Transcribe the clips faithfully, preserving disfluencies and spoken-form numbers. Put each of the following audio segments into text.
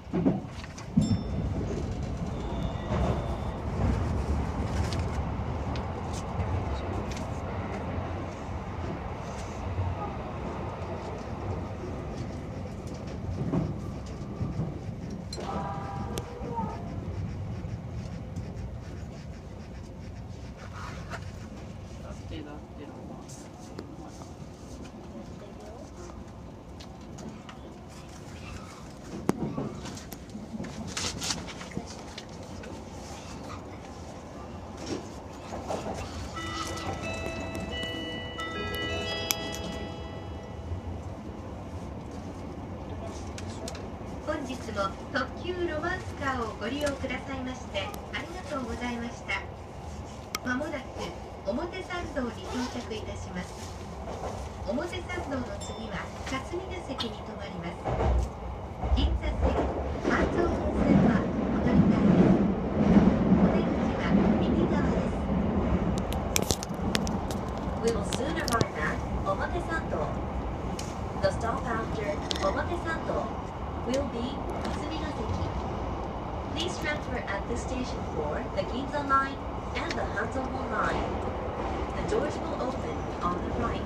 本日も特急ロマンスカーをご利用くださいましてありがとうございました。まもなく表参道に到着いたします。表参道の次は霞ヶ関に停まります。銀座線、半蔵本線はお乗り換えです。お出口は右側です。We will soon arrive at 表参道. The stop after 表参道 will be 霞ヶ関. Please transfer at this station for the Ginza line and the Hanzomon line. The doors will open on the right.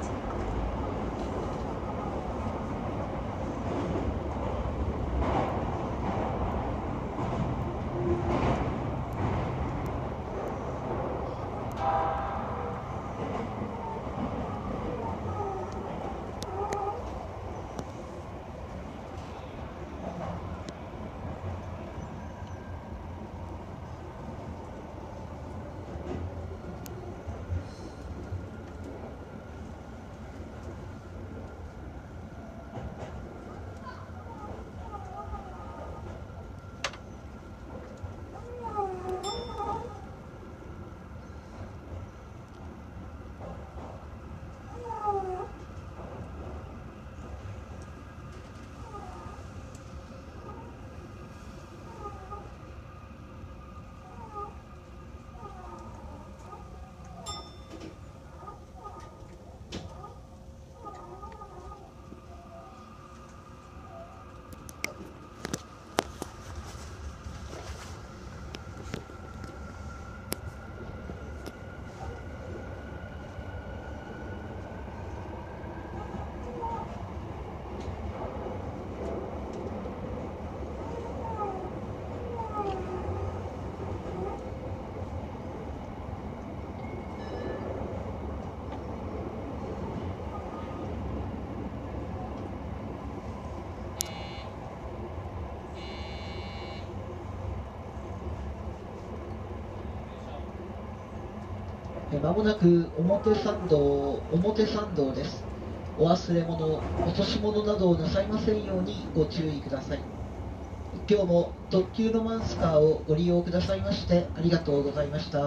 まもなく表参道、表参道です。お忘れ物、落とし物などをなさいませんようにご注意ください。今日も特急ロマンスカーをご利用くださいましてありがとうございました。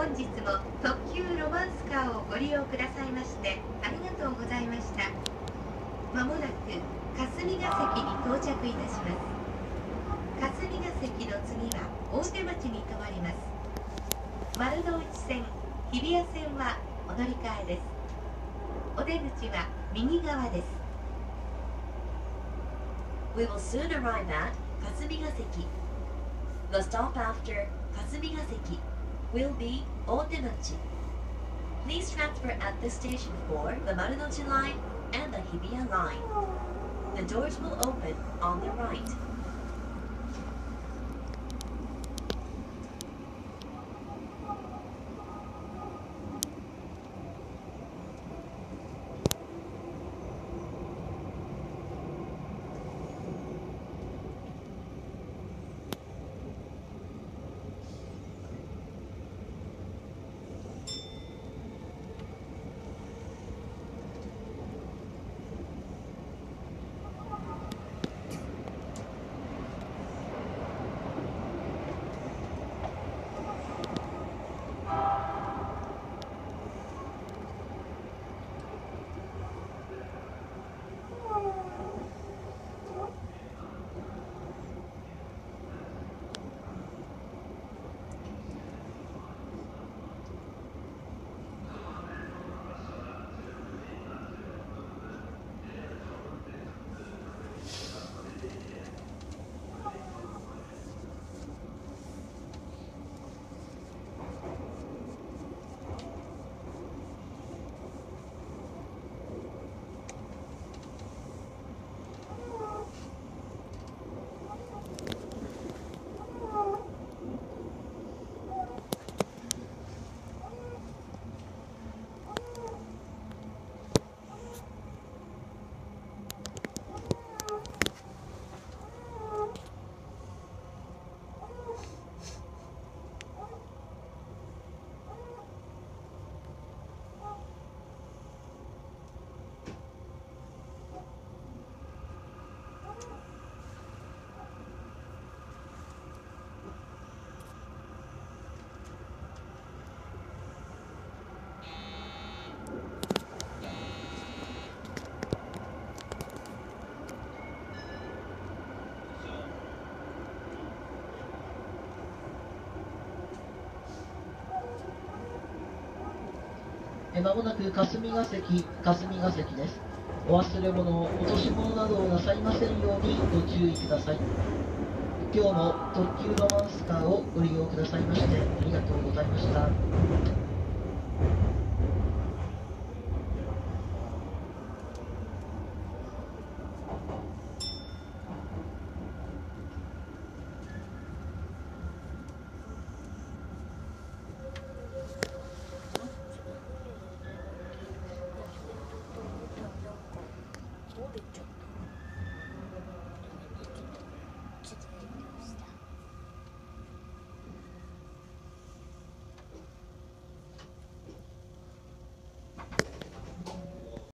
本日も特急ロマンスカーをご利用くださいましてありがとうございました。まもなく霞ヶ関に到着いたします。霞ヶ関の次は大手町に停まります。丸の内線、日比谷線はお乗り換えです。お出口は右側です。 We will soon arrive at Kasumigaseki. The stop after Kasumigaseki will be Otemachi. Please transfer at this station for the Marunouchi line and the Hibiya line. The doors will open on the right. まもなく霞ヶ関、霞ヶ関です。お忘れ物、落とし物などをなさいませんようにご注意ください。今日も特急ロマンスカーをご利用くださいましてありがとうございました。